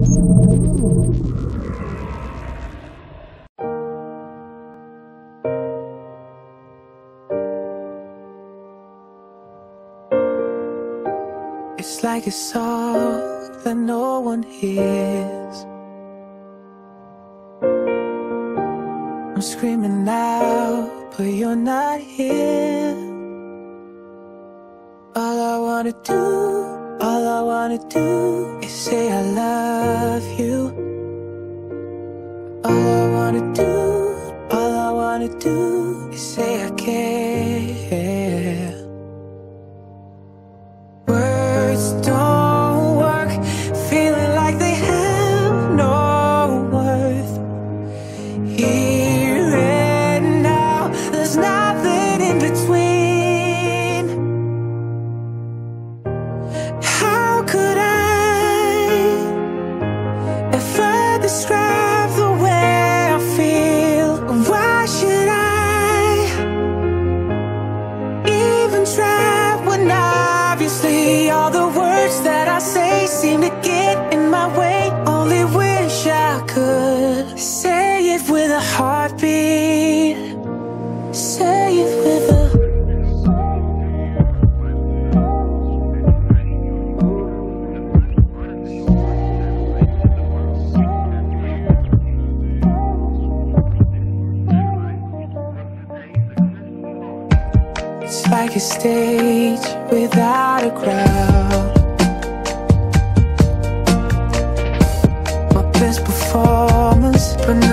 It's like a song that no one hears. I'm screaming out, but you're not here. All I wanna do is say I love you. All I wanna do is say I care. Words don't work, feeling like they have no worth. Here and now, there's nothing in between. How could I ever describe the way I feel? Why should I even try when obviously all the words that I say seem to get in my way? Only wish I could say it with a heartbeat. Say it with a It's like a stage without a crowd. My best performance, but